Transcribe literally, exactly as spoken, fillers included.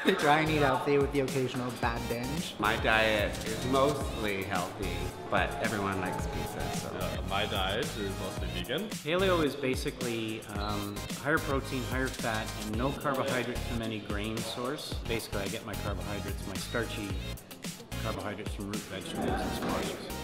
Try and eat healthy with the occasional bad binge. My diet is mostly healthy, but everyone likes pizza, so. Uh, my diet is mostly vegan. Paleo is basically um, higher protein, higher fat, and no carbohydrates from any grain source. Basically, I get my carbohydrates, my starchy carbohydrates from root vegetables and squashes.